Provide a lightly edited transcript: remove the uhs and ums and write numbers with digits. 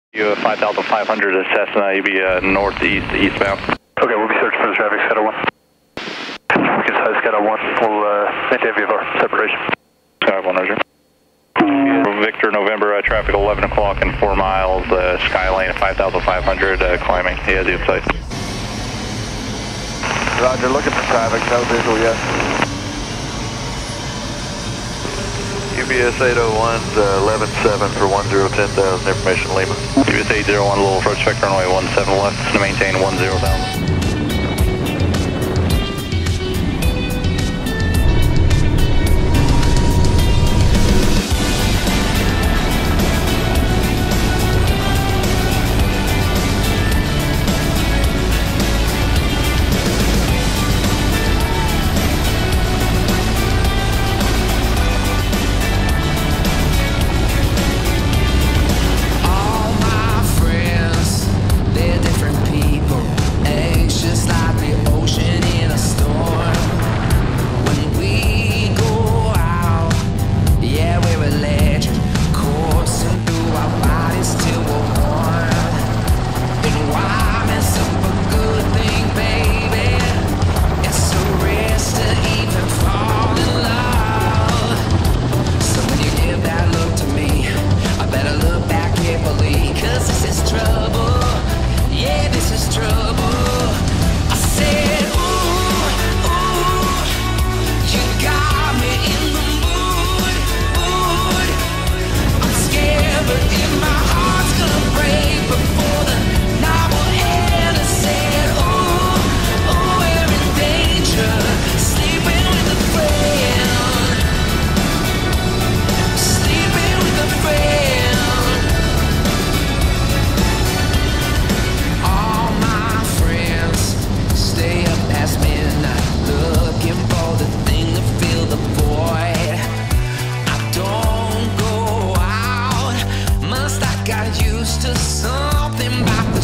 You 5,500 Cessna, you'll be northeast, eastbound. Okay, we'll be searching for the traffic, Scatter 1. Good size, Scatter 1. We'll maintain VFR separation. Sky 1, Roger. Victor, November, traffic 11 o'clock and 4 miles, Skylane 5,500, climbing. He has the insight. Roger, looking for traffic, no visual yet. UBS 801's 11-7 for 10-10,000, information Lima. UBS 801, little approach vector runway 17 left to maintain 10,000. Got used to something about the